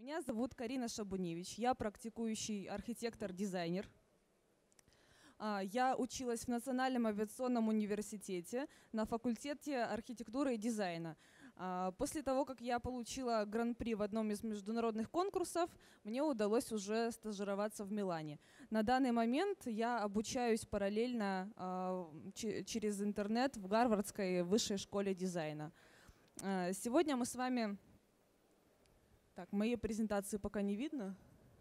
Меня зовут Карина Шабуневич, я практикующий архитектор-дизайнер. Я училась в Национальном авиационном университете на факультете архитектуры и дизайна. После того, как я получила гран-при в одном из международных конкурсов, мне удалось уже стажироваться в Милане. На данный момент я обучаюсь параллельно через интернет в Гарвардской высшей школе дизайна. Сегодня мы с вами... Так, моей презентации пока не видно.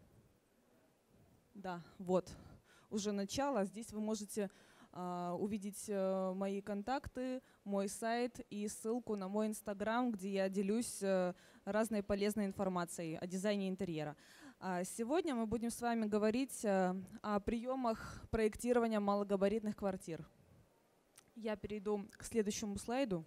Да, вот, уже начало. Здесь вы можете увидеть мои контакты, мой сайт и ссылку на мой Инстаграм, где я делюсь разной полезной информацией о дизайне интерьера. Сегодня мы будем с вами говорить о приемах проектирования малогабаритных квартир. Я перейду к следующему слайду.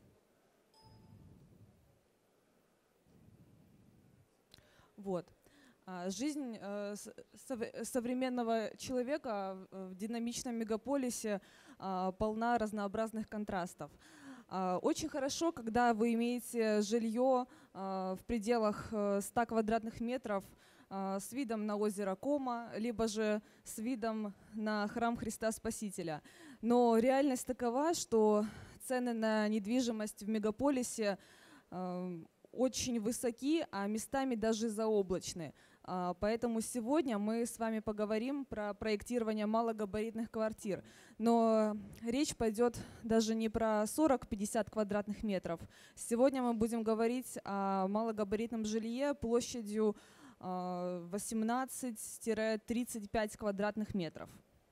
Вот. Жизнь современного человека в динамичном мегаполисе полна разнообразных контрастов. Очень хорошо, когда вы имеете жилье в пределах 100 квадратных метров с видом на озеро Кома, либо же с видом на храм Христа Спасителя. Но реальность такова, что цены на недвижимость в мегаполисе очень высоки, а местами даже заоблачны. Поэтому сегодня мы с вами поговорим про проектирование малогабаритных квартир. Но речь пойдет даже не про 40-50 квадратных метров. Сегодня мы будем говорить о малогабаритном жилье площадью 18-35 квадратных метров.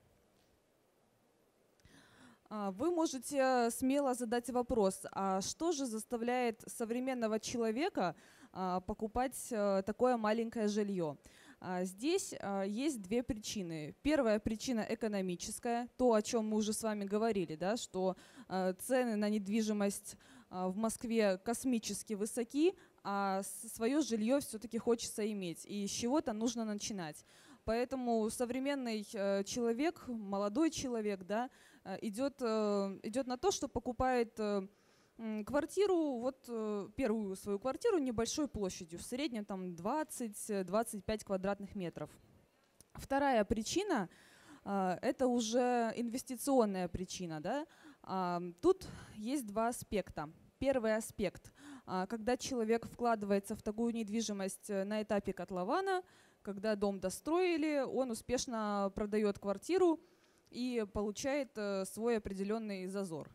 Вы можете смело задать вопрос, а что же заставляет современного человека покупать такое маленькое жилье? Здесь есть две причины. Первая причина экономическая, то, о чем мы уже с вами говорили, да, что цены на недвижимость в Москве космически высоки, а свое жилье все-таки хочется иметь, и с чего-то нужно начинать. Поэтому современный человек, молодой человек, да, идет на то, что покупает квартиру, первую свою квартиру небольшой площадью, в среднем там 20-25 квадратных метров. Вторая причина это уже инвестиционная причина. Да? Тут есть два аспекта. Первый аспект, когда человек вкладывается в такую недвижимость на этапе котлована, когда дом достроили, он успешно продает квартиру и получает свой определенный зазор.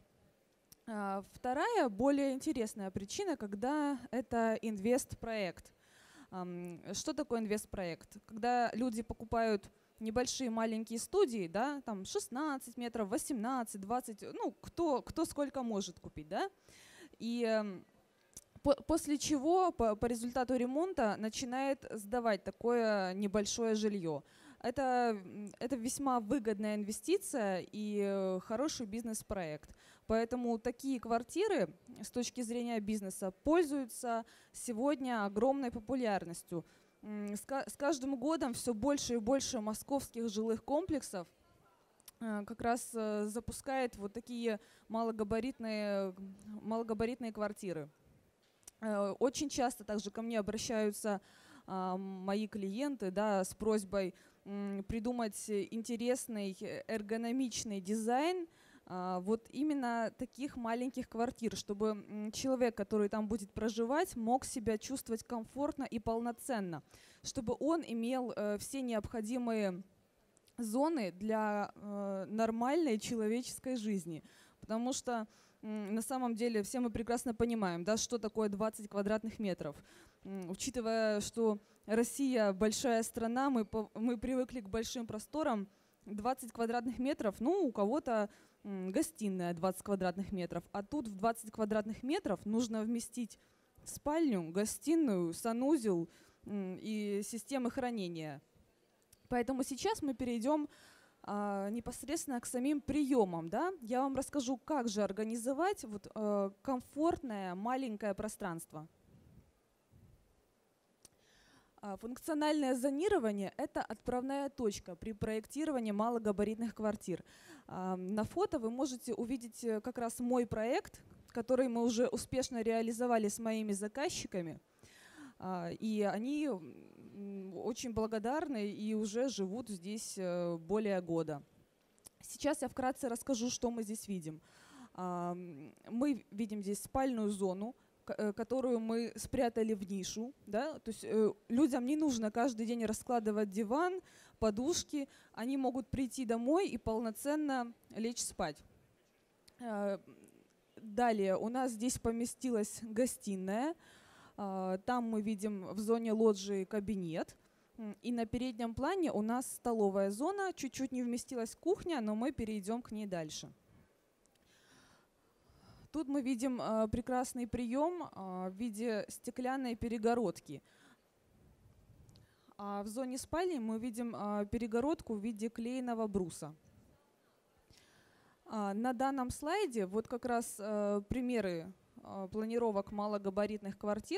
Вторая, более интересная причина, когда это инвестпроект. Что такое инвестпроект? Когда люди покупают небольшие маленькие студии, да, там 16 метров, 18, 20, ну, кто сколько может купить, да, и после чего по результату ремонта начинает сдавать такое небольшое жилье. Это весьма выгодная инвестиция и хороший бизнес-проект. Поэтому такие квартиры с точки зрения бизнеса пользуются сегодня огромной популярностью. С каждым годом все больше и больше московских жилых комплексов как раз запускает вот такие малогабаритные квартиры. Очень часто также ко мне обращаются мои клиенты, да, с просьбой придумать интересный эргономичный дизайн вот именно таких маленьких квартир, чтобы человек, который там будет проживать, мог себя чувствовать комфортно и полноценно, чтобы он имел все необходимые зоны для нормальной человеческой жизни. Потому что на самом деле все мы прекрасно понимаем, да, что такое 20 квадратных метров. Учитывая, что Россия большая страна, мы привыкли к большим просторам, 20 квадратных метров, ну, у кого-то гостиная 20 квадратных метров, а тут в 20 квадратных метров нужно вместить спальню, гостиную, санузел и системы хранения. Поэтому сейчас мы перейдем непосредственно к самим приемам. Да? Я вам расскажу, как же организовать комфортное маленькое пространство. Функциональное зонирование – это отправная точка при проектировании малогабаритных квартир. На фото вы можете увидеть как раз мой проект, который мы уже успешно реализовали с моими заказчиками. И они очень благодарны и уже живут здесь более года. Сейчас я вкратце расскажу, что мы здесь видим. Мы видим здесь спальную зону, которую мы спрятали в нишу. Да? То есть людям не нужно каждый день раскладывать диван, подушки. Они могут прийти домой и полноценно лечь спать. Далее у нас здесь поместилась гостиная. Там мы видим в зоне лоджии кабинет. И на переднем плане у нас столовая зона. Чуть-чуть не вместилась кухня, но мы перейдем к ней дальше. Тут мы видим прекрасный прием в виде стеклянной перегородки. А в зоне спальни мы видим перегородку в виде клееного бруса. На данном слайде вот как раз примеры планировок малогабаритных квартир.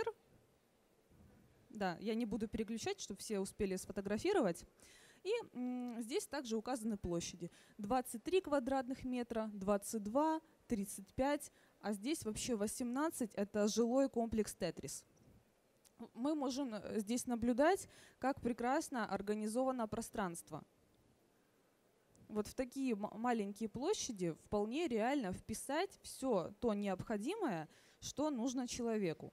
Да, я не буду переключать, чтобы все успели сфотографировать. И здесь также указаны площади. 23 квадратных метра, 22, 35, а здесь вообще 18 – это жилой комплекс «Тетрис». Мы можем здесь наблюдать, как прекрасно организовано пространство. Вот в такие маленькие площади вполне реально вписать все то необходимое, что нужно человеку.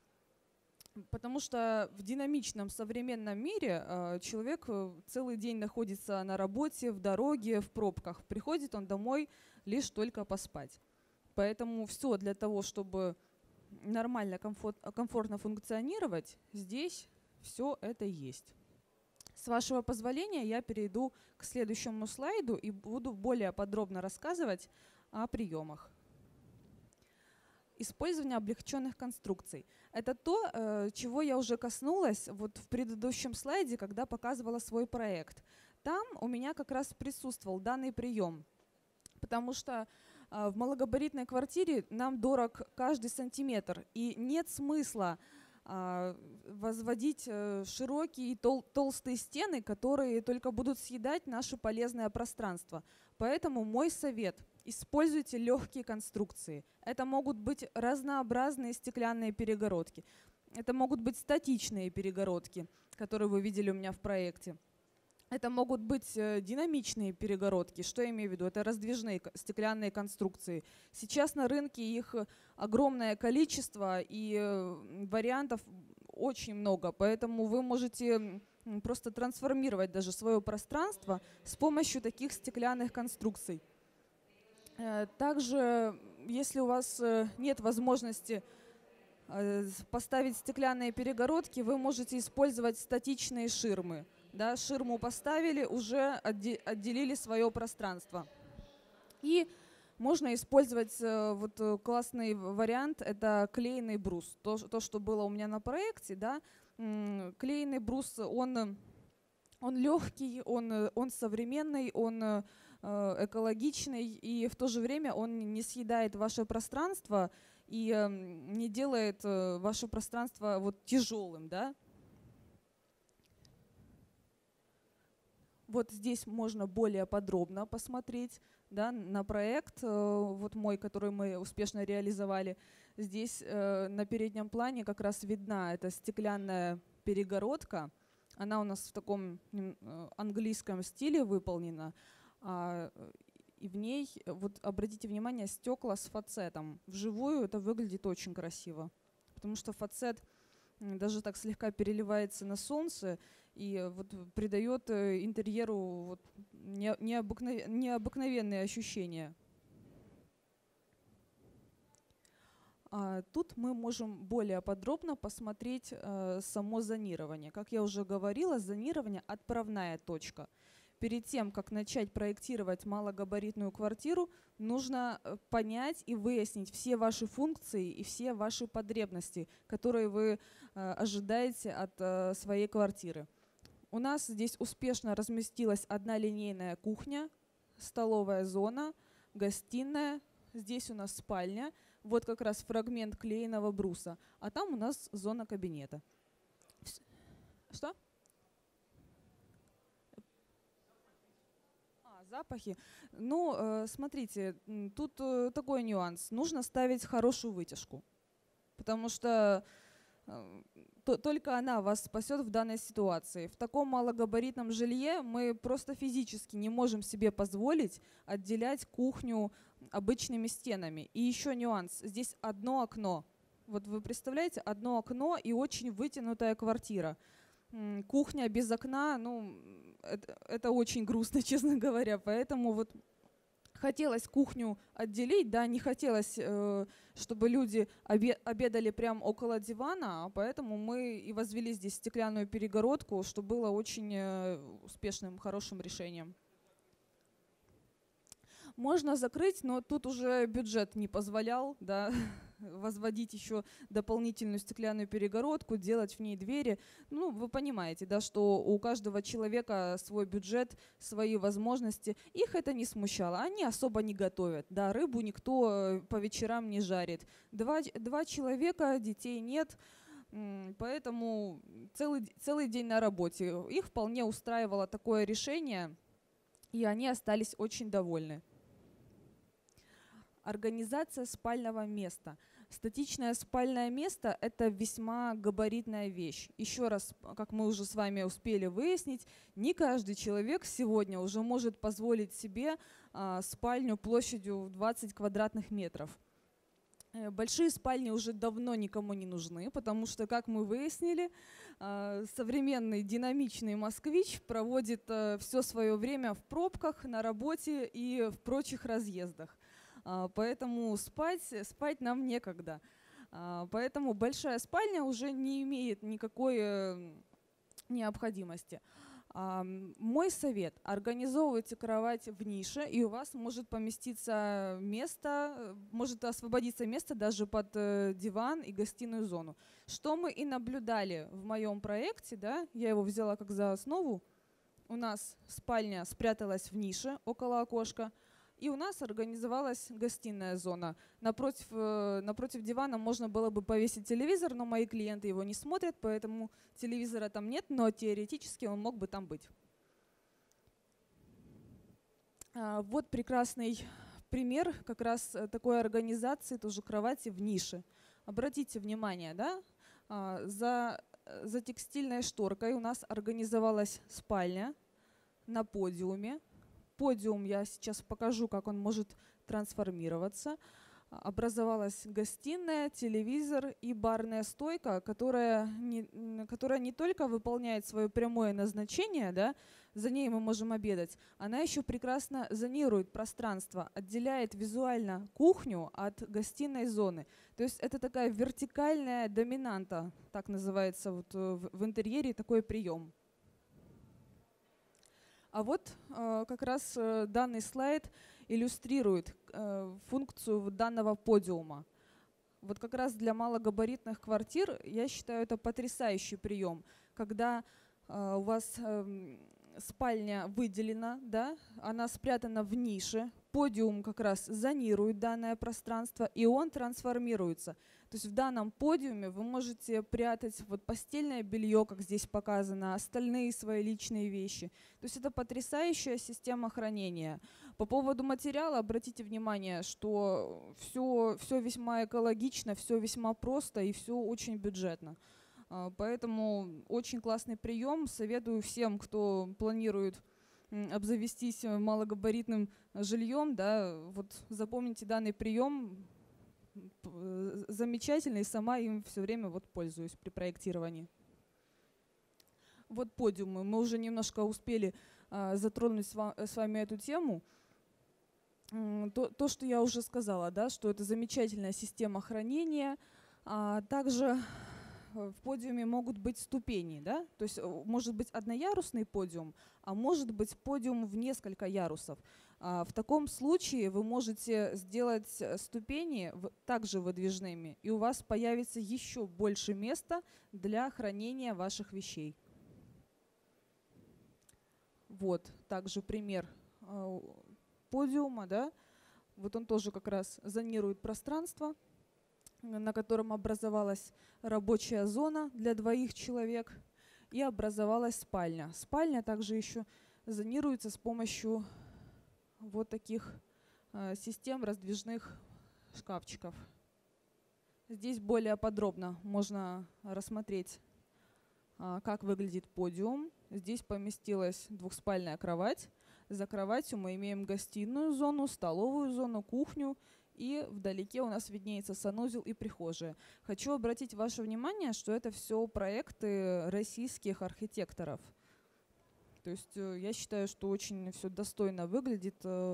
Потому что в динамичном современном мире человек целый день находится на работе, в дороге, в пробках. Приходит он домой лишь только поспать. Поэтому все для того, чтобы нормально, комфортно функционировать, здесь все это есть. С вашего позволения я перейду к следующему слайду и буду более подробно рассказывать о приемах. Использование облегченных конструкций. Это то, чего я уже коснулась вот в предыдущем слайде, когда показывала свой проект. Там у меня как раз присутствовал данный прием, потому что в малогабаритной квартире нам дорог каждый сантиметр, и нет смысла возводить широкие и толстые стены, которые только будут съедать наше полезное пространство. Поэтому мой совет – используйте легкие конструкции. Это могут быть разнообразные стеклянные перегородки. Это могут быть статичные перегородки, которые вы видели у меня в проекте. Это могут быть динамичные перегородки. Что я имею в виду? Это раздвижные стеклянные конструкции. Сейчас на рынке их огромное количество и вариантов очень много. Поэтому вы можете просто трансформировать даже свое пространство с помощью таких стеклянных конструкций. Также, если у вас нет возможности поставить стеклянные перегородки, вы можете использовать статичные ширмы. Да, ширму поставили, уже отделили свое пространство. И можно использовать вот классный вариант, это клееный брус. То, что было у меня на проекте, да, клееный брус, он легкий, он современный, он экологичный, и в то же время он не съедает ваше пространство и не делает ваше пространство вот тяжелым, да. Вот здесь можно более подробно посмотреть, да, на проект, вот мой, который мы успешно реализовали. Здесь на переднем плане как раз видна эта стеклянная перегородка. Она у нас в таком английском стиле выполнена. И в ней, вот обратите внимание, стекла с фацетом. Вживую это выглядит очень красиво, потому что фацет даже так слегка переливается на солнце и вот придает интерьеру вот необыкновенные ощущения. Тут мы можем более подробно посмотреть само зонирование. Как я уже говорила, зонирование – отправная точка. Перед тем, как начать проектировать малогабаритную квартиру, нужно понять и выяснить все ваши функции и все ваши потребности, которые вы ожидаете от своей квартиры. У нас здесь успешно разместилась одна линейная кухня, столовая зона, гостиная. Здесь у нас спальня. Вот как раз фрагмент клееного бруса. А там у нас зона кабинета. Что? Запахи. Ну, смотрите, тут такой нюанс. Нужно ставить хорошую вытяжку. Потому что только она вас спасет в данной ситуации. В таком малогабаритном жилье мы просто физически не можем себе позволить отделять кухню обычными стенами. И еще нюанс. Здесь одно окно. Вот вы представляете, одно окно и очень вытянутая квартира. Кухня без окна, ну, это очень грустно, честно говоря. Поэтому вот хотелось кухню отделить, да, не хотелось, чтобы люди обедали прямо около дивана, поэтому мы и возвели здесь стеклянную перегородку, что было очень успешным, хорошим решением. Можно закрыть, но тут уже бюджет не позволял, да, возводить еще дополнительную стеклянную перегородку, делать в ней двери. Ну, вы понимаете, да, что у каждого человека свой бюджет, свои возможности. Их это не смущало. Они особо не готовят. Да, рыбу никто по вечерам не жарит. Два человека, детей нет. Поэтому целый день на работе. Их вполне устраивало такое решение, и они остались очень довольны. Организация спального места. Статичное спальное место – это весьма габаритная вещь. Еще раз, как мы уже с вами успели выяснить, не каждый человек сегодня уже может позволить себе спальню площадью в 20 квадратных метров. Большие спальни уже давно никому не нужны, потому что, как мы выяснили, современный динамичный москвич проводит все свое время в пробках, на работе и в прочих разъездах. Поэтому спать нам некогда. Поэтому большая спальня уже не имеет никакой необходимости. Мой совет: организовывайте кровать в нише, и у вас может поместиться место, может освободиться место даже под диван и гостиную зону. Что мы и наблюдали в моем проекте, да, я его взяла как за основу. У нас спальня спряталась в нише около окошка, и у нас организовалась гостиная зона. Напротив дивана можно было бы повесить телевизор, но мои клиенты его не смотрят, поэтому телевизора там нет, но теоретически он мог бы там быть. Вот прекрасный пример как раз такой организации, тоже кровати в нише. Обратите внимание, да? За текстильной шторкой у нас организовалась спальня на подиуме. Подиум я сейчас покажу, как он может трансформироваться. Образовалась гостиная, телевизор и барная стойка, которая не только выполняет свое прямое назначение, да, за ней мы можем обедать, она еще прекрасно зонирует пространство, отделяет визуально кухню от гостиной зоны. То есть это такая вертикальная доминанта, так называется вот в интерьере такой прием. А вот как раз данный слайд иллюстрирует функцию данного подиума. Вот как раз для малогабаритных квартир я считаю это потрясающий прием, когда у вас спальня выделена, да, она спрятана в нише, подиум как раз зонирует данное пространство, и он трансформируется. То есть в данном подиуме вы можете прятать вот постельное белье, как здесь показано, остальные свои личные вещи. То есть это потрясающая система хранения. По поводу материала обратите внимание, что все весьма экологично, все весьма просто и все очень бюджетно. Поэтому очень классный прием. Советую всем, кто планирует обзавестись малогабаритным жильем, да, вот запомните данный прием. Замечательный, сама им все время вот пользуюсь при проектировании. Вот подиумы. Мы уже немножко успели затронуть с вами эту тему. То, что я уже сказала, да, что это замечательная система хранения. Также в подиуме могут быть ступени, да? То есть может быть одноярусный подиум, а может быть подиум в несколько ярусов. В таком случае вы можете сделать ступени также выдвижными, и у вас появится еще больше места для хранения ваших вещей. Вот также пример подиума, да? Вот он тоже как раз зонирует пространство, на котором образовалась рабочая зона для 2 человек и образовалась спальня. Спальня также еще зонируется с помощью вот таких систем раздвижных шкафчиков. Здесь более подробно можно рассмотреть, как выглядит подиум. Здесь поместилась двухспальная кровать. За кроватью мы имеем гостиную зону, столовую зону, кухню. И вдалеке у нас виднеется санузел и прихожая. Хочу обратить ваше внимание, что это все проекты российских архитекторов. То есть я считаю, что очень все достойно выглядит,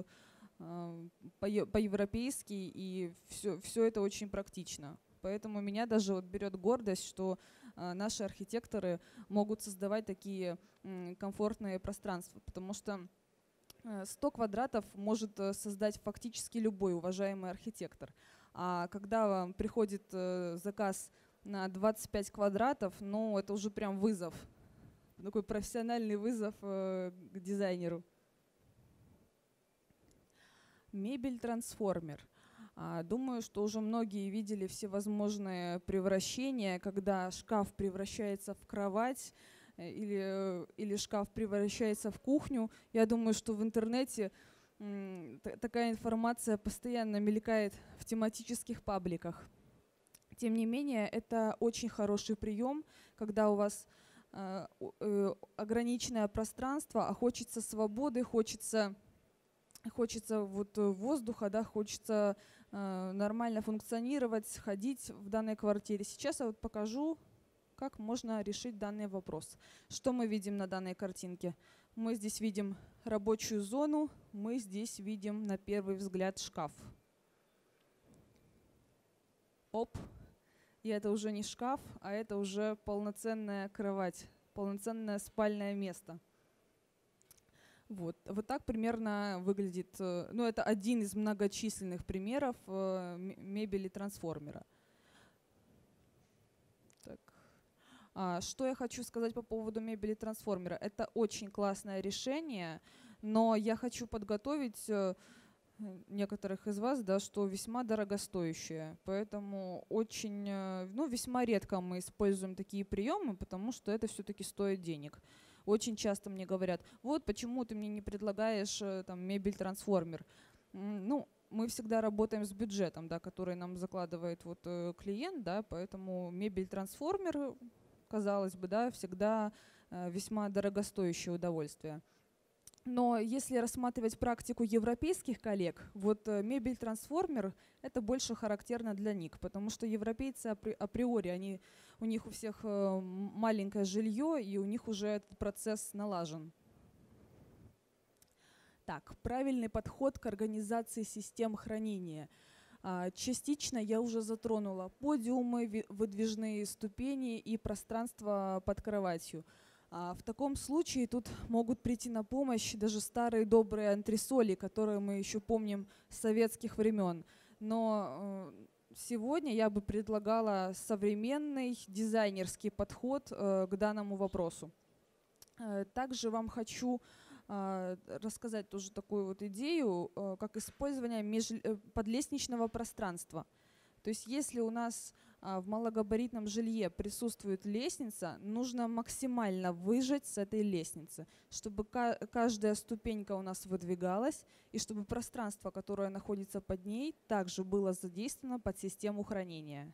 по-европейски, и все это очень практично. Поэтому меня даже вот берет гордость, что наши архитекторы могут создавать такие комфортные пространства, потому что 100 квадратов может создать фактически любой уважаемый архитектор. А когда вам приходит заказ на 25 квадратов, ну это уже прям вызов, такой профессиональный вызов к дизайнеру. Мебель-трансформер. Думаю, что уже многие видели всевозможные превращения, когда шкаф превращается в кровать или шкаф превращается в кухню. Я думаю, что в интернете такая информация постоянно мелькает в тематических пабликах. Тем не менее, это очень хороший прием, когда у вас ограниченное пространство, а хочется свободы, хочется вот воздуха, да, хочется нормально функционировать, ходить в данной квартире. Сейчас я вот покажу, как можно решить данный вопрос. Что мы видим на данной картинке? Мы здесь видим рабочую зону, мы здесь видим на первый взгляд шкаф. Оп! И это уже не шкаф, а это уже полноценная кровать, полноценное спальное место. Вот так примерно выглядит, ну это один из многочисленных примеров мебели трансформера. Так. Что я хочу сказать по поводу мебели трансформера? Это очень классное решение, но я хочу подготовить некоторых из вас, да, что весьма дорогостоящее. Поэтому очень, весьма редко мы используем такие приемы, потому что это все-таки стоит денег. Очень часто мне говорят: вот почему ты мне не предлагаешь там мебель-трансформер. Ну, мы всегда работаем с бюджетом, да, который нам закладывает вот клиент, да, поэтому мебель-трансформер, казалось бы, да, всегда весьма дорогостоящее удовольствие. Но если рассматривать практику европейских коллег, вот мебель-трансформер — это больше характерно для них, потому что европейцы априори, у них у всех маленькое жилье, и у них уже этот процесс налажен. Так, правильный подход к организации систем хранения. Частично я уже затронула подиумы, выдвижные ступени и пространство под кроватью. В таком случае тут могут прийти на помощь даже старые добрые антресоли, которые мы еще помним с советских времен. Но сегодня я бы предлагала современный дизайнерский подход к данному вопросу. Также вам хочу рассказать тоже такую вот идею, как использование подлестничного пространства. То есть если у нас в малогабаритном жилье присутствует лестница, нужно максимально выжать с этой лестницы, чтобы каждая ступенька у нас выдвигалась, и чтобы пространство, которое находится под ней, также было задействовано под систему хранения.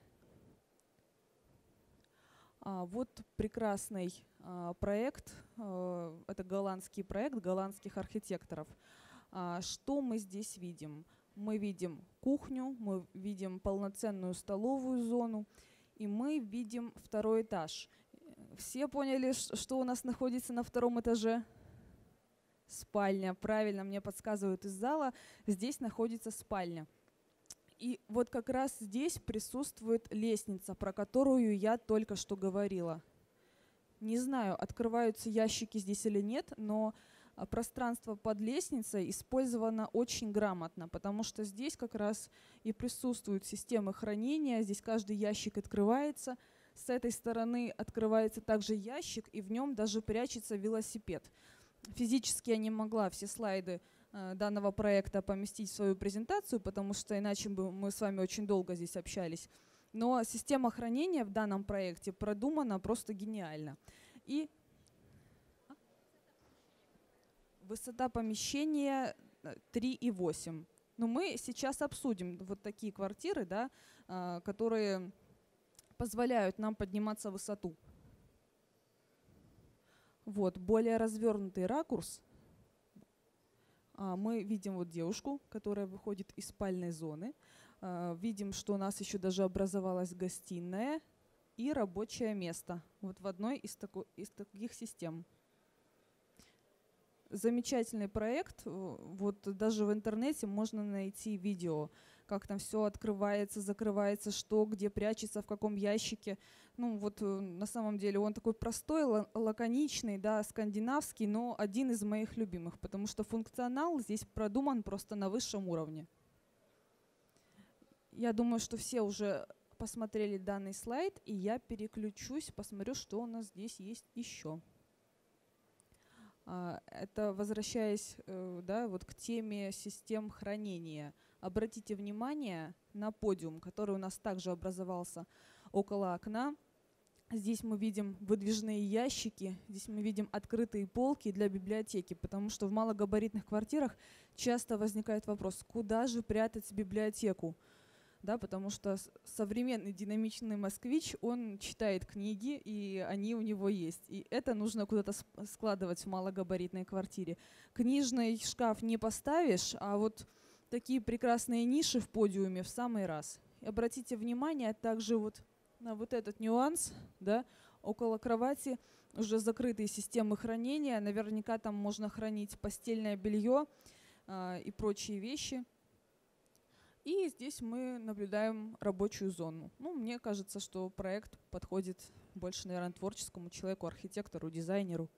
Вот прекрасный проект, это голландский проект голландских архитекторов. Что мы здесь видим? Мы видим кухню, мы видим полноценную столовую зону, и мы видим второй этаж. Все поняли, что у нас находится на втором этаже? Спальня. Правильно, мне подсказывают из зала. Здесь находится спальня. И вот как раз здесь присутствует лестница, про которую я только что говорила. Не знаю, открываются ящики здесь или нет, но пространство под лестницей использовано очень грамотно, потому что здесь как раз и присутствуют системы хранения, здесь каждый ящик открывается, с этой стороны открывается также ящик, и в нем даже прячется велосипед. Физически я не могла все слайды данного проекта поместить в свою презентацию, потому что иначе бы мы с вами очень долго здесь общались. Но система хранения в данном проекте продумана просто гениально. И высота помещения 3,8. Но мы сейчас обсудим вот такие квартиры, да, которые позволяют нам подниматься в высоту. Вот, более развернутый ракурс. Мы видим вот девушку, которая выходит из спальной зоны. Видим, что у нас еще даже образовалась гостиная и рабочее место вот в одной из таких систем. Замечательный проект. Вот даже в интернете можно найти видео, как там все открывается, закрывается, что, где прячется, в каком ящике. Ну вот на самом деле он такой простой, лаконичный, да, скандинавский, но один из моих любимых, потому что функционал здесь продуман просто на высшем уровне. Я думаю, что все уже посмотрели данный слайд, и я переключусь, посмотрю, что у нас здесь есть еще. Это возвращаясь да, вот к теме систем хранения. Обратите внимание на подиум, который у нас также образовался около окна. Здесь мы видим выдвижные ящики, здесь мы видим открытые полки для библиотеки, потому что в малогабаритных квартирах часто возникает вопрос, куда же прятать библиотеку? Да, потому что современный динамичный москвич, он читает книги, и они у него есть. И это нужно куда-то складывать в малогабаритной квартире. Книжный шкаф не поставишь, а вот такие прекрасные ниши в подиуме в самый раз. И обратите внимание также вот на вот этот нюанс, да, около кровати уже закрытые системы хранения. Наверняка там можно хранить постельное белье и прочие вещи. И здесь мы наблюдаем рабочую зону. Ну, мне кажется, что проект подходит больше, наверное, творческому человеку, архитектору, дизайнеру.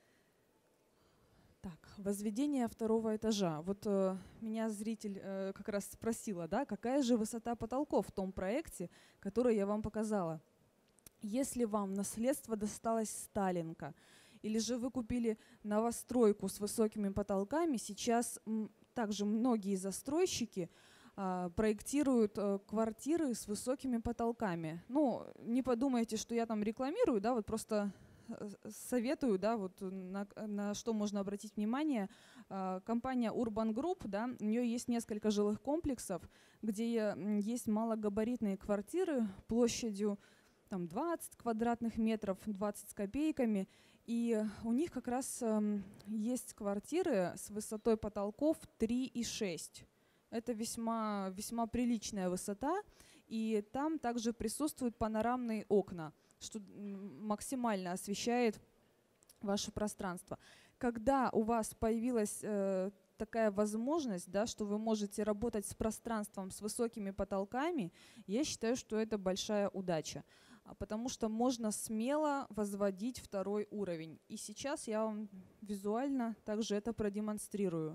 Так, возведение второго этажа. Вот меня зритель как раз спросила, да, какая же высота потолков в том проекте, который я вам показала. Если вам наследство досталось Сталинка, или же вы купили новостройку с высокими потолками, сейчас также многие застройщики проектируют квартиры с высокими потолками. Ну, не подумайте, что я там рекламирую, да, вот просто советую, да, вот на что можно обратить внимание. Компания Urban Group, да, у нее есть несколько жилых комплексов, где есть малогабаритные квартиры площадью там 20 квадратных метров, 20 с копейками, и у них как раз есть квартиры с высотой потолков 3,6. Это весьма приличная высота, и там также присутствуют панорамные окна, что максимально освещает ваше пространство. Когда у вас появилась такая возможность, да, что вы можете работать с пространством с высокими потолками, я считаю, что это большая удача, потому что можно смело возводить второй уровень. И сейчас я вам визуально также это продемонстрирую.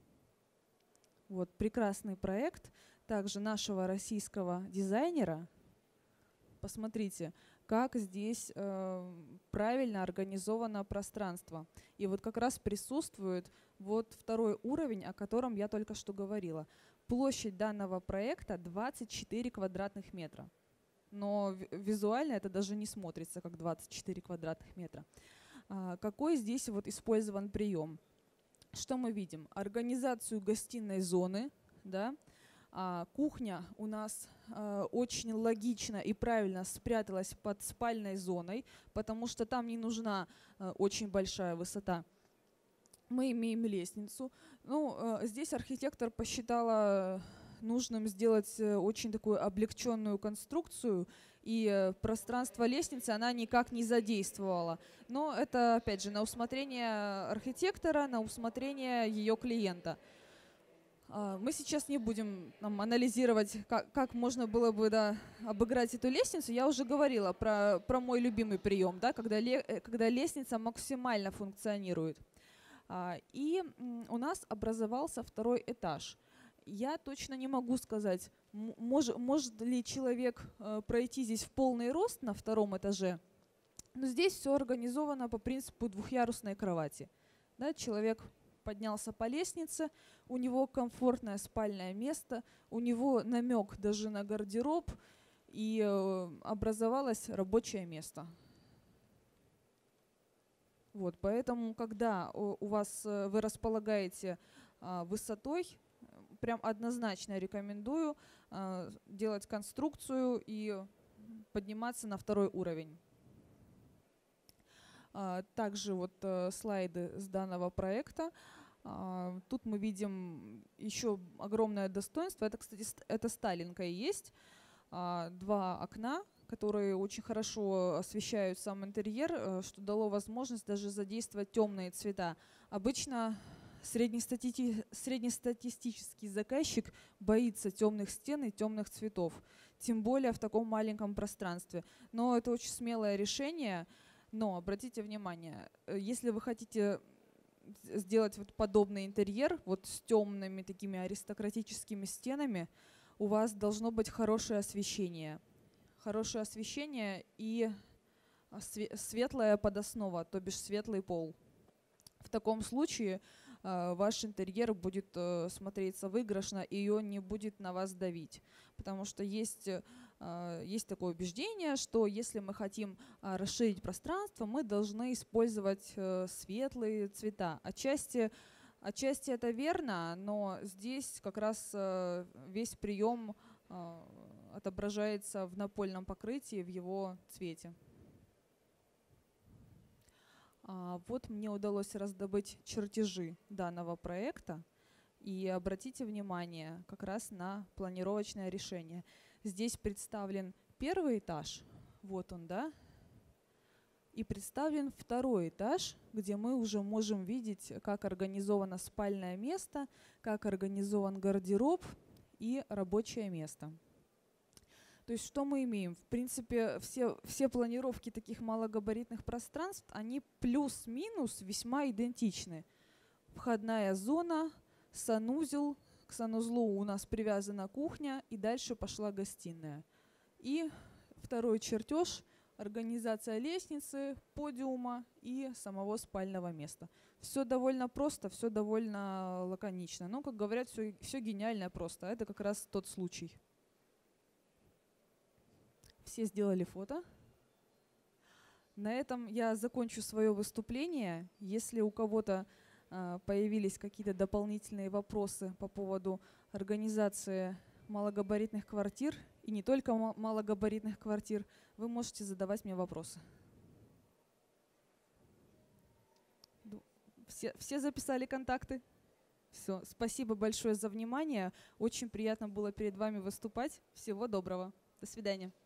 Вот прекрасный проект также нашего российского дизайнера. Посмотрите, как здесь правильно организовано пространство. И вот как раз присутствует вот второй уровень, о котором я только что говорила. Площадь данного проекта 24 квадратных метра. Но визуально это даже не смотрится как 24 квадратных метра. Какой здесь вот использован прием? Что мы видим? Организацию гостиной зоны, да? Кухня у нас очень логично и правильно спряталась под спальной зоной, потому что там не нужна очень большая высота. Мы имеем лестницу. Ну, здесь архитектор посчитала нужным сделать очень такую облегченную конструкцию, и пространство лестницы она никак не задействовала. Но это, опять же, на усмотрение архитектора, на усмотрение ее клиента. Мы сейчас не будем анализировать, как можно было бы, да, обыграть эту лестницу. Я уже говорила про мой любимый прием, да, когда лестница максимально функционирует. И у нас образовался второй этаж. Я точно не могу сказать, может ли человек пройти здесь в полный рост на втором этаже, но здесь все организовано по принципу двухъярусной кровати. Да, человек поднялся по лестнице, у него комфортное спальное место, у него намек даже на гардероб, и образовалось рабочее место. Вот, поэтому, когда у вас вы располагаете высотой, прям однозначно рекомендую делать конструкцию и подниматься на второй уровень. Также вот слайды с данного проекта. Тут мы видим еще огромное достоинство. Это, кстати, это Сталинка и есть. Два окна, которые очень хорошо освещают сам интерьер, что дало возможность даже задействовать темные цвета. Обычно среднестатистический заказчик боится темных стен и темных цветов, тем более в таком маленьком пространстве. Но это очень смелое решение. Но обратите внимание, если вы хотите сделать вот подобный интерьер, вот с темными такими аристократическими стенами, у вас должно быть хорошее освещение. Хорошее освещение и светлая подоснова, то бишь светлый пол. В таком случае ваш интерьер будет смотреться выигрышно, и он не будет на вас давить. Потому что есть такое убеждение, что если мы хотим расширить пространство, мы должны использовать светлые цвета. Отчасти это верно, но здесь как раз весь прием отображается в напольном покрытии, в его цвете. Вот мне удалось раздобыть чертежи данного проекта. И обратите внимание как раз на планировочное решение. Здесь представлен первый этаж, вот он, да, и представлен второй этаж, где мы уже можем видеть, как организовано спальное место, как организован гардероб и рабочее место. То есть что мы имеем? В принципе, все планировки таких малогабаритных пространств, они плюс-минус весьма идентичны. Входная зона, санузел, к санузлу у нас привязана кухня, и дальше пошла гостиная. И второй чертеж – организация лестницы, подиума и самого спального места. Все довольно просто, все довольно лаконично. Но, как говорят, все гениально просто. Это как раз тот случай. Все сделали фото. На этом я закончу свое выступление. Если у кого-то появились какие-то дополнительные вопросы по поводу организации малогабаритных квартир, и не только малогабаритных квартир, вы можете задавать мне вопросы. Все записали контакты? Все. Спасибо большое за внимание. Очень приятно было перед вами выступать. Всего доброго. До свидания.